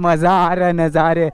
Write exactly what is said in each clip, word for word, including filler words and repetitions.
मजा आ रहा है नज़ारे।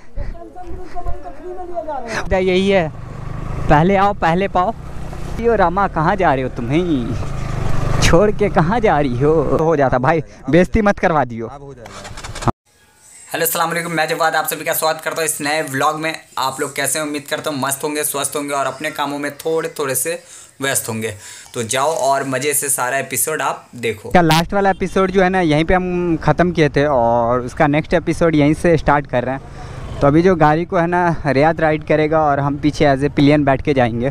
यही है, पहले आओ पहले पाओ। यो रामा कहाँ जा रहे हो तुम्हें छोड़ के, कहाँ जा रही हो? हो जाता भाई, बेइज्जती मत करवा दियो। हेलो अस्सलाम वालेकुम, मैं जवाद आप सभी का स्वागत करता हूँ इस नए व्लॉग में। आप लोग कैसे हैं? उम्मीद करता हूँ मस्त होंगे, स्वस्थ होंगे और अपने कामों में थोड़े थोड़े से व्यस्त होंगे। तो जाओ और मज़े से सारा एपिसोड आप देखो। क्या लास्ट वाला एपिसोड जो है ना यहीं पे हम ख़त्म किए थे और उसका नेक्स्ट एपिसोड यहीं से स्टार्ट कर रहे हैं। तो अभी जो गाड़ी को है ना रियाद राइड करेगा और हम पीछे एज ए पिलियन बैठ के जाएंगे।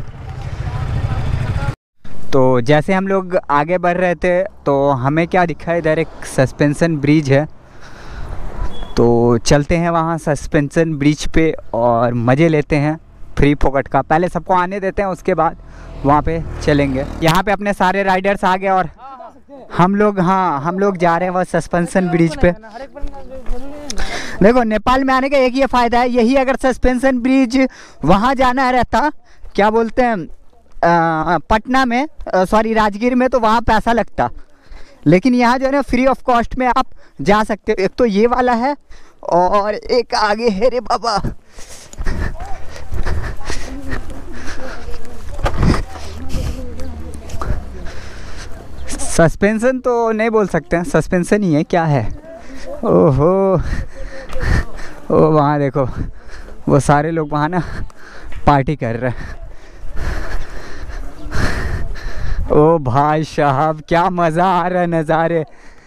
तो जैसे हम लोग आगे बढ़ रहे थे तो हमें क्या दिखा, इधर एक सस्पेंशन ब्रिज है। तो चलते हैं वहाँ सस्पेंशन ब्रिज पे और मज़े लेते हैं फ्री फोकट का। पहले सबको आने देते हैं, उसके बाद वहाँ पे चलेंगे। यहाँ पे अपने सारे राइडर्स आ गए और हम लोग हाँ हम लोग जा रहे हैं वो सस्पेंशन ब्रिज पे। देखो नेपाल में आने का एक ये फ़ायदा है, यही अगर सस्पेंशन ब्रिज वहाँ जाना रहता, क्या बोलते हैं आ, पटना में, सॉरी राजगीर में, तो वहाँ पैसा लगता। लेकिन यहाँ जो है ना फ्री ऑफ कॉस्ट में आप जा सकते हो। एक तो ये वाला है और एक आगे है रे बाबा। सस्पेंशन तो नहीं बोल सकते हैं, सस्पेंशन ही है। क्या है? ओहो ओ वहाँ देखो, वो सारे लोग वहाँ ना पार्टी कर रहे हैं। ओ भाई साहब क्या मज़ा आ रहा है नज़ारे।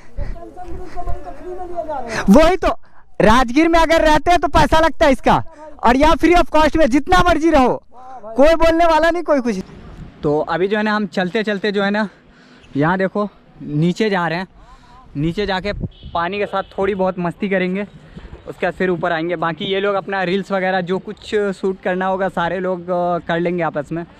वही तो, राजगीर में अगर रहते हैं तो पैसा लगता है इसका, और यहाँ फ्री ऑफ कॉस्ट में जितना मर्जी रहो, कोई बोलने वाला नहीं, कोई कुछ। तो अभी जो है ना हम चलते चलते जो है ना यहाँ देखो नीचे जा रहे हैं। नीचे जाके पानी के साथ थोड़ी बहुत मस्ती करेंगे, उसके बाद फिर ऊपर आएंगे। बाकी ये लोग अपना रील्स वगैरह जो कुछ शूट करना होगा सारे लोग कर लेंगे आपस में।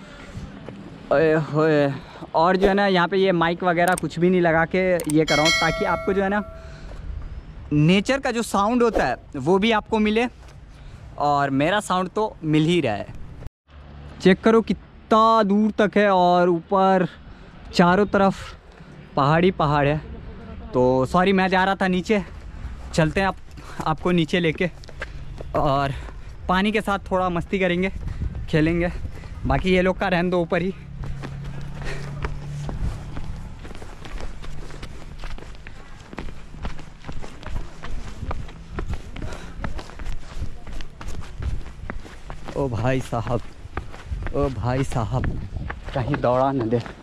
और जो है ना यहाँ पे ये माइक वगैरह कुछ भी नहीं लगा के ये कर रहा हूँ, ताकि आपको जो है ना नेचर का जो साउंड होता है वो भी आपको मिले, और मेरा साउंड तो मिल ही रहा है। चेक करो कितना दूर तक है और ऊपर चारों तरफ पहाड़ी पहाड़ है। तो सॉरी मैं जा रहा था नीचे, चलते हैं आप आपको नीचे लेके, और पानी के साथ थोड़ा मस्ती करेंगे, खेलेंगे। बाकी ये लोग का रहने दो ऊपर ही। ओ भाई साहब, ओ भाई साहब कहीं दौड़ा न दे।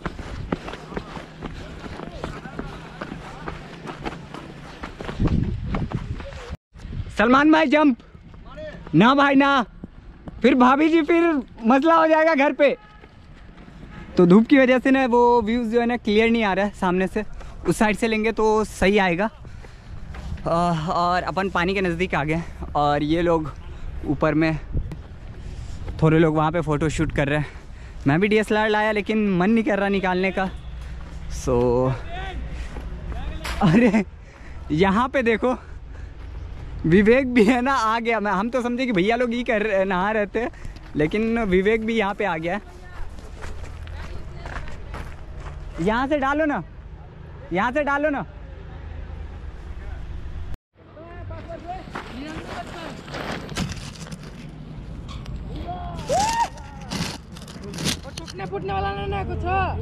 सलमान भाई जंप ना भाई ना, फिर भाभी जी फिर मसला हो जाएगा घर पे। तो धूप की वजह से ना वो व्यूज़ जो है ना क्लियर नहीं आ रहा है सामने से। उस साइड से लेंगे तो सही आएगा। और अपन पानी के नज़दीक आ गए और ये लोग ऊपर में, थोड़े लोग वहाँ पे फ़ोटो शूट कर रहे हैं। मैं भी डी एस एल आर लाया लेकिन मन नहीं कर रहा निकालने का। सो अरे यहाँ पे देखो विवेक भी है ना, आ गया। मैं हम तो समझे कि भैया लोग ही कर नहा रहे थे, लेकिन विवेक भी यहाँ पे आ गया। यहाँ से डालो ना, यहाँ से डालो ना। टूटने फूटने वाला नहीं ना कुछ।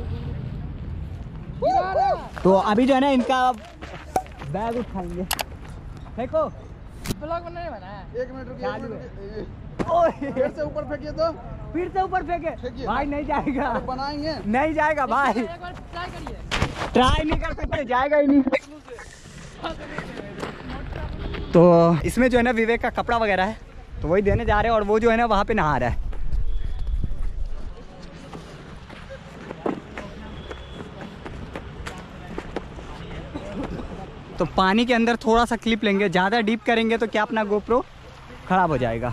तो अभी जो है ना इनका बैग उठाएंगे। देखो ब्लॉग बनाने वाला है। एक मिनट रुकिए, एक मिनट। ओए फिर से ऊपर फेंकिए तो, फिर से ऊपर फेंके भाई, नहीं जाएगा। तो बनाएंगे, नहीं जाएगा भाई। एक बार ट्राई करिए। ट्राई नहीं कर सकते, जाएगा ही नहीं। तो इसमें जो है ना विवेक का कपड़ा वगैरह है, तो वही देने जा रहे हैं, और वो जो है ना वहाँ पे नहा रहा है। तो पानी के अंदर थोड़ा सा क्लिप लेंगे, ज़्यादा डीप करेंगे तो क्या अपना गोप्रो खराब हो जाएगा।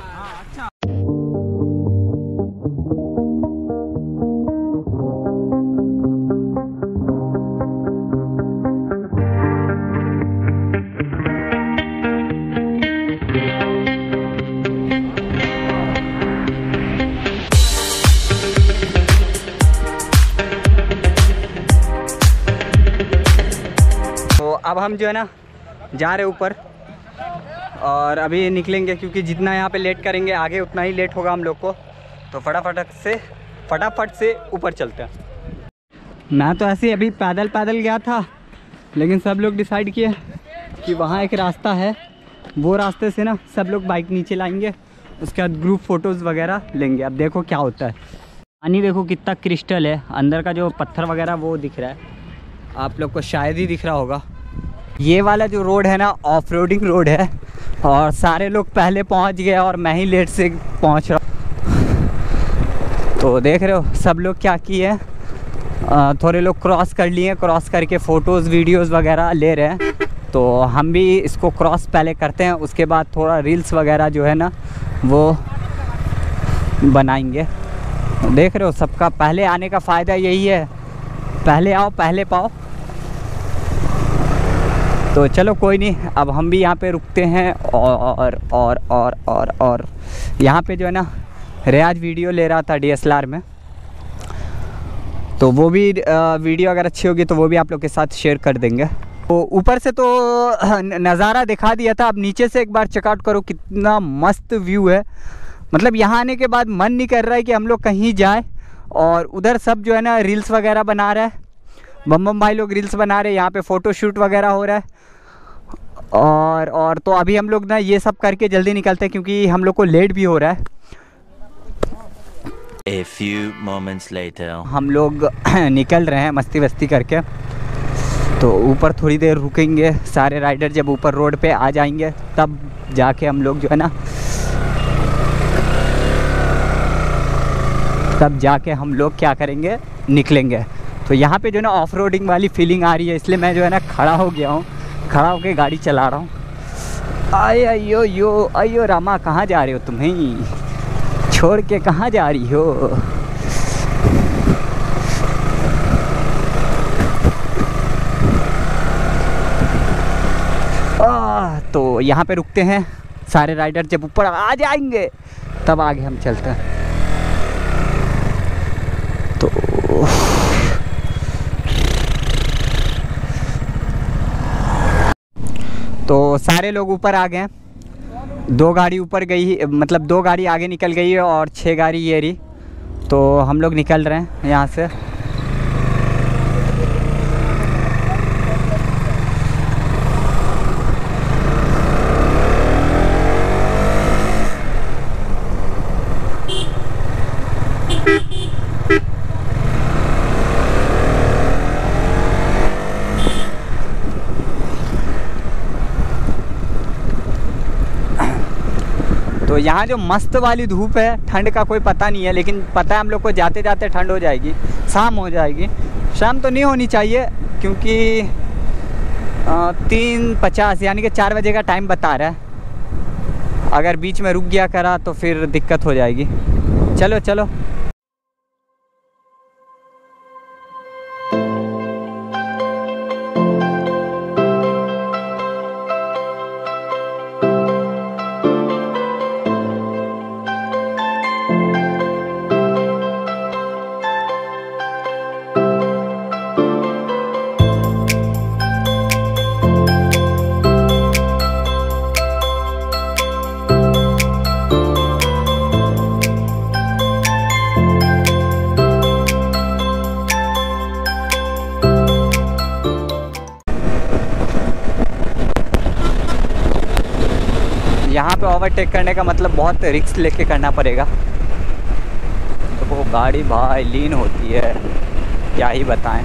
अब हम जो है ना जा रहे ऊपर, और अभी निकलेंगे क्योंकि जितना यहाँ पे लेट करेंगे आगे उतना ही लेट होगा हम लोग को। तो फटाफट से फटाफट से ऊपर चलते हैं। मैं तो ऐसे ही अभी पैदल पैदल गया था, लेकिन सब लोग डिसाइड किए कि वहाँ एक रास्ता है, वो रास्ते से ना सब लोग बाइक नीचे लाएंगे, उसके बाद ग्रुप फ़ोटोज़ वगैरह लेंगे। अब देखो क्या होता है। पानी देखो कितना क्रिस्टल है, अंदर का जो पत्थर वगैरह वो दिख रहा है, आप लोग को शायद ही दिख रहा होगा। ये वाला जो रोड है ना ऑफ रोडिंग रोड है, और सारे लोग पहले पहुंच गए और मैं ही लेट से पहुंच रहा हूँ। तो देख रहे हो सब लोग क्या किए हैं, थोड़े लोग क्रॉस कर लिए, क्रॉस करके फ़ोटोज़ वीडियोज़ वगैरह ले रहे हैं। तो हम भी इसको क्रॉस पहले करते हैं, उसके बाद थोड़ा रील्स वगैरह जो है ना वो बनाएंगे। देख रहे हो सबका पहले आने का फ़ायदा यही है, पहले आओ पहले पाओ। तो चलो कोई नहीं, अब हम भी यहाँ पे रुकते हैं। और और और और और यहाँ पे जो है ना रियाज वीडियो ले रहा था डी एस एल आर में, तो वो भी वीडियो अगर अच्छी होगी तो वो भी आप लोग के साथ शेयर कर देंगे। तो ऊपर से तो नज़ारा दिखा दिया था, अब नीचे से एक बार चेकआउट करो कितना मस्त व्यू है। मतलब यहाँ आने के बाद मन नहीं कर रहा है कि हम लोग कहीं जाए। और उधर सब जो है ना रील्स वगैरह बना रहा है, बम बम भाई लोग रील्स बना रहे हैं, यहाँ पे फ़ोटो शूट वगैरह हो रहा है। और और तो अभी हम लोग ना ये सब करके जल्दी निकलते हैं क्योंकि हम लोग को लेट भी हो रहा है। A few moments later. हम लोग निकल रहे हैं मस्ती वस्ती करके। तो ऊपर थोड़ी देर रुकेंगे, सारे राइडर जब ऊपर रोड पे आ जाएंगे तब जाके हम लोग जो है ना तब जाके हम लोग क्या करेंगे, निकलेंगे। तो यहाँ पे जो है ना ऑफ रोडिंग वाली फीलिंग आ रही है, इसलिए मैं जो है ना खड़ा हो गया हूँ, खड़ा होके गाड़ी चला रहा हूँ। आए अयो यो अयो रामा, कहाँ जा रहे हो तुम्हें, छोड़ के कहाँ जा रही हो। आ, तो यहाँ पे रुकते हैं, सारे राइडर जब ऊपर आ जाएंगे तब आगे हम चलते हैं। तो तो सारे लोग ऊपर आ गए, दो गाड़ी ऊपर गई, मतलब दो गाड़ी आगे निकल गई है और छः गाड़ी ये रही। तो हम लोग निकल रहे हैं यहाँ से। तो यहाँ जो मस्त वाली धूप है, ठंड का कोई पता नहीं है, लेकिन पता है हम लोग को जाते जाते ठंड हो जाएगी, शाम हो जाएगी। शाम तो नहीं होनी चाहिए क्योंकि तीन पचास यानी कि चार बजे का टाइम बता रहा है। अगर बीच में रुक गया करा तो फिर दिक्कत हो जाएगी। चलो चलो। यहाँ पे ओवरटेक करने का मतलब बहुत रिस्क लेके करना पड़ेगा। तो वो गाड़ी भाई लीन होती है, क्या ही बताएं।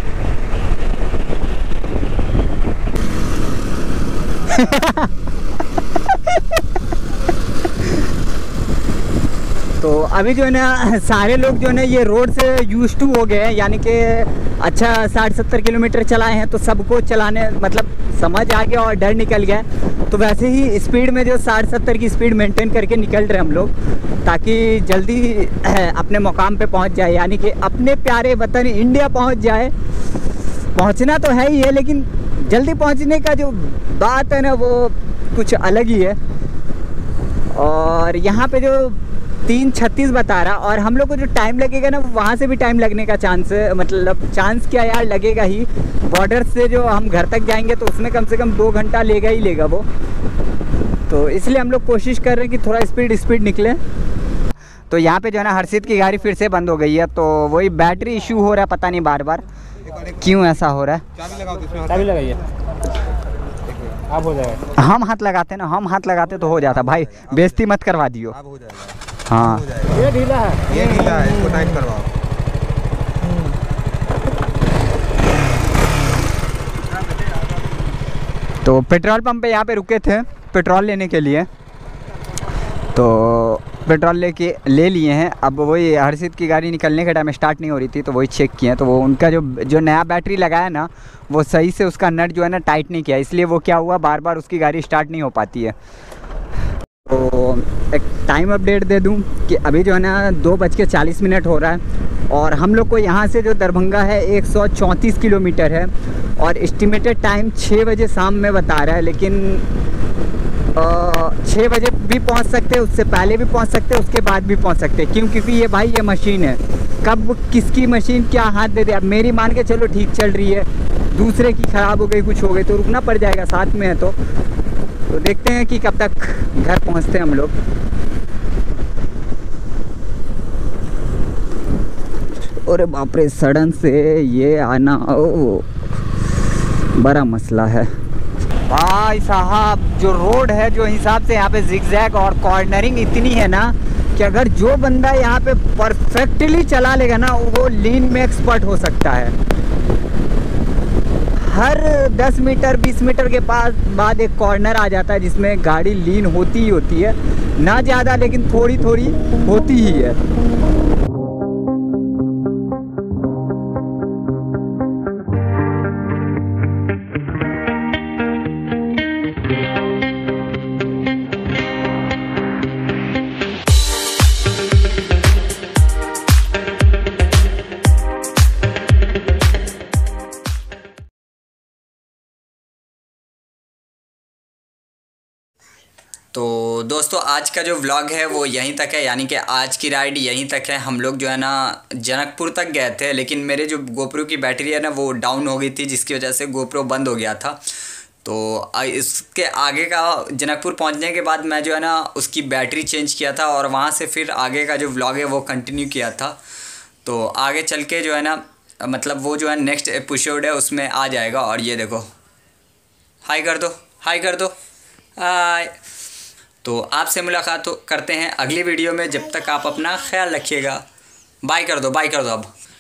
तो अभी जो है ना सारे लोग जो है ना ये रोड से यूज टू हो गए हैं, यानी कि अच्छा साठ सत्तर किलोमीटर चलाए हैं, तो सबको चलाने मतलब समझ आ गया और डर निकल गया। तो वैसे ही स्पीड में जो साठ सत्तर की स्पीड मेंटेन करके निकल रहे हम लोग, ताकि जल्दी अपने मुकाम पे पहुंच जाए, यानी कि अपने प्यारे वतन इंडिया पहुंच जाए। पहुंचना तो है ही है, लेकिन जल्दी पहुंचने का जो बात है ना वो कुछ अलग ही है। और यहाँ पे जो तीन छत्तीस बता रहा, और हम लोग को जो टाइम लगेगा ना वहाँ से भी टाइम लगने का चांस है, मतलब चांस क्या यार लगेगा ही। बॉर्डर से जो हम घर तक जाएंगे तो उसमें कम से कम दो घंटा लेगा ही लेगा वो। तो इसलिए हम लोग कोशिश कर रहे हैं कि थोड़ा स्पीड स्पीड निकले। तो यहाँ पे जो है ना हर्षित की गाड़ी फिर से बंद हो गई है, तो वही बैटरी इशू हो रहा है, पता नहीं बार बार क्यों ऐसा हो रहा है। चाबी लगाओ, इसमें चाबी लगाइए, आप हो जाएगा। हम हाथ लगाते ना, हम हाथ लगाते तो हो जाता भाई, बेइज्जती मत करवा दियो। अब हो जाएगा। हाँ ये ढीला है, ये ढीला है, इसको टाइट करवाओ। तो पेट्रोल पंप पे यहाँ पे रुके थे पेट्रोल लेने के लिए, तो पेट्रोल लेके ले लिए हैं। अब वही हर्षित की गाड़ी निकलने के टाइम स्टार्ट नहीं हो रही थी, तो वही चेक किए हैं। तो वो उनका जो जो नया बैटरी लगाया ना, वो सही से उसका नट जो है ना टाइट नहीं किया, इसलिए वो क्या हुआ, बार बार उसकी गाड़ी स्टार्ट नहीं हो पाती है। तो एक टाइम अपडेट दे दूं कि अभी जो है ना दो बज के चालीस मिनट हो रहा है और हम लोग को यहाँ से जो दरभंगा है एक सौ चौंतीस किलोमीटर है और एस्टिमेटेड टाइम छः बजे शाम में बता रहा है, लेकिन छः बजे भी पहुंच सकते हैं, उससे पहले भी पहुंच सकते हैं, उसके बाद भी पहुंच सकते हैं। क्यों? क्योंकि ये भाई ये मशीन है, कब किसकी मशीन क्या हाथ दे दे। अब मेरी मान के चलो ठीक चल रही है, दूसरे की ख़राब हो गई, कुछ हो गई तो रुकना पड़ जाएगा, साथ में है तो तो देखते हैं कि कब तक घर पहुंचते हैं हम लोग। अरे बाप रे, सडन से ये आना ओ बड़ा मसला है भाई साहब। जो रोड है, जो हिसाब से यहाँ पे जिगजैग और कॉर्नरिंग इतनी है ना कि अगर जो बंदा यहाँ पे परफेक्टली चला लेगा ना, वो लीन में एक्सपर्ट हो सकता है। हर दस मीटर बीस मीटर के पास बाद एक कॉर्नर आ जाता है जिसमें गाड़ी लीन होती ही होती है, ना ज़्यादा लेकिन थोड़ी थोड़ी होती ही है। तो दोस्तों आज का जो व्लॉग है वो यहीं तक है, यानी कि आज की राइड यहीं तक है। हम लोग जो है ना जनकपुर तक गए थे, लेकिन मेरे जो गोप्रो की बैटरी है ना वो डाउन हो गई थी, जिसकी वजह से गोप्रो बंद हो गया था। तो इसके आगे का जनकपुर पहुंचने के बाद मैं जो है ना उसकी बैटरी चेंज किया था और वहाँ से फिर आगे का जो व्लॉग है वो कंटिन्यू किया था। तो आगे चल के जो है ना मतलब वो जो है नेक्स्ट एपिसोड है उसमें आ जाएगा। और ये देखो, हाय कर दो, हाय कर दो, हाय। तो आपसे मुलाकात करते हैं अगली वीडियो में, जब तक आप अपना ख्याल रखिएगा। बाय कर दो, बाय कर दो अब।